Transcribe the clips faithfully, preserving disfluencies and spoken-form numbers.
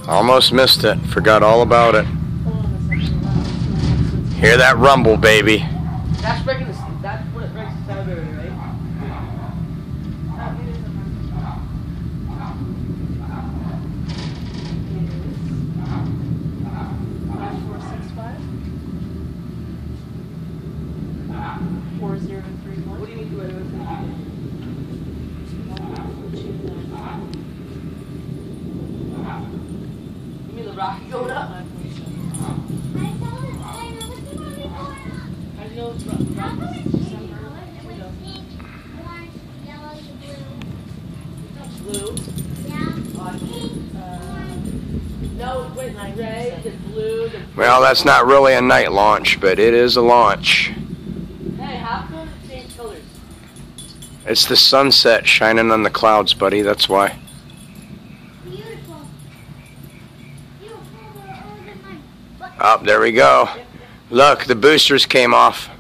Almost missed it. Forgot all about it. Hear that rumble, baby. That's breaking the. That's what it breaks the sound barrier, right? Five four six five four zero three one. What do you mean? Do it? You mean the rocket going up? I know it's rough. Blue. Uh, No, wait, like red, the blue, the. Well, that's not really a night launch, but it is a launch. Hey, how come it changed colors? It's the sunset shining on the clouds, buddy. That's why. Beautiful. Beautiful. Up, oh, there we go. Look, the boosters came off.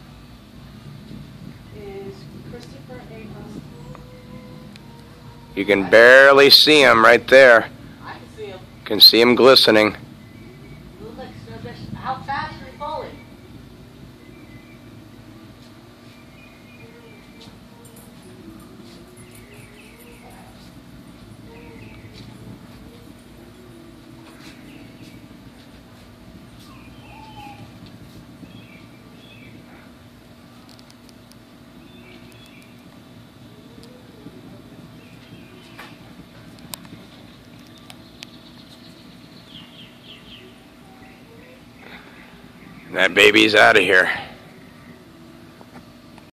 is Christopher A. Huston. You can barely see them right there. I can see them. You can see them glistening. Look like snow. How fast are they falling? That baby's out of here.